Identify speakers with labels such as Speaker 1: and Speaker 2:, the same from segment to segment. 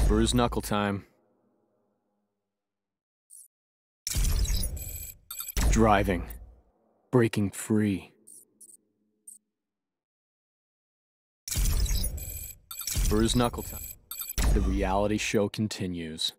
Speaker 1: Bruise knuckle time. Driving. Breaking free. Bruise knuckle time. The reality show continues.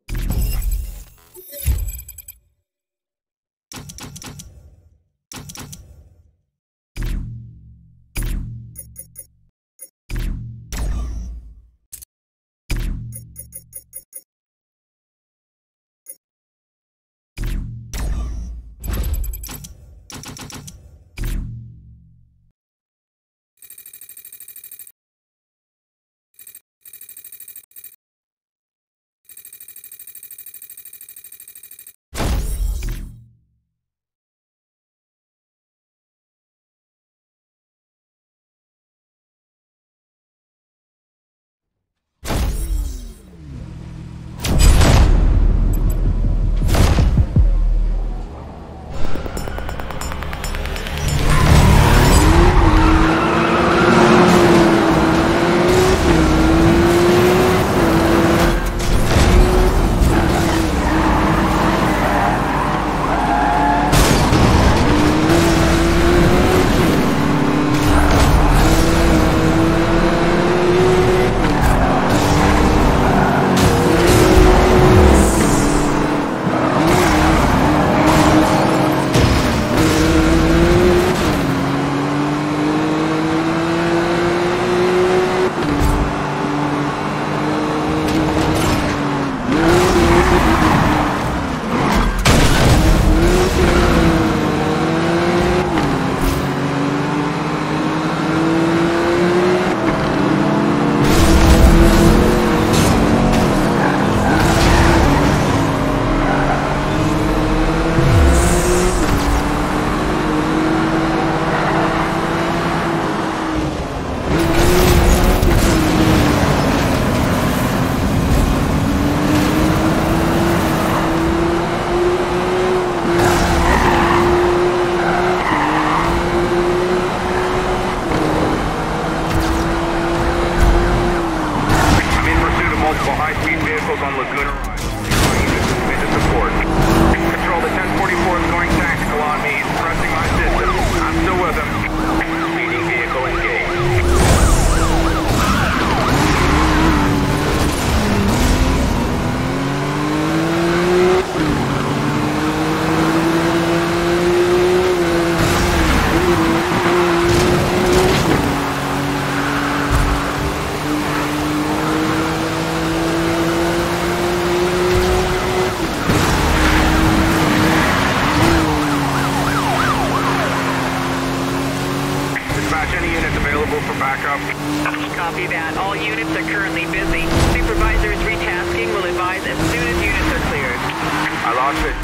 Speaker 2: Copy that. All units are currently busy. Supervisor is retasking. Will advise as soon as units are cleared.
Speaker 3: I lost it.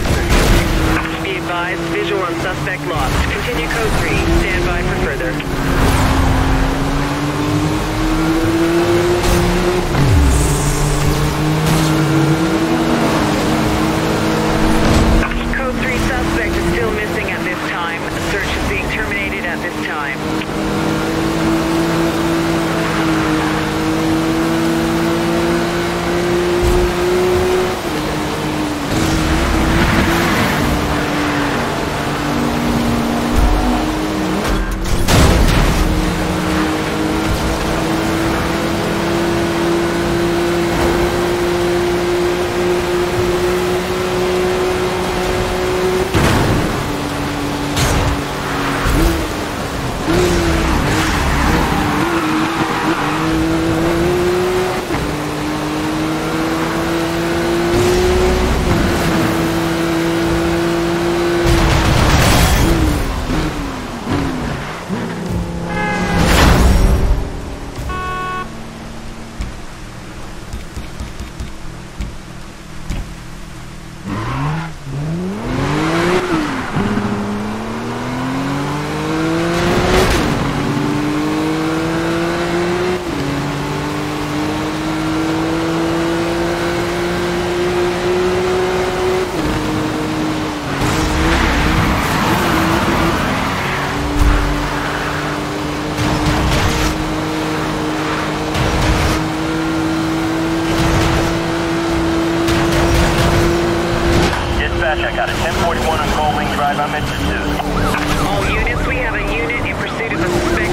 Speaker 2: Be advised, visual on suspect lost. Continue code 3. Stand by for further. Code 3 suspect is still missing at this time. Search is being terminated at this time.
Speaker 3: 1041 on Colding Drive. I'm in pursuit.
Speaker 2: All units, we have a unit in pursuit of a suspect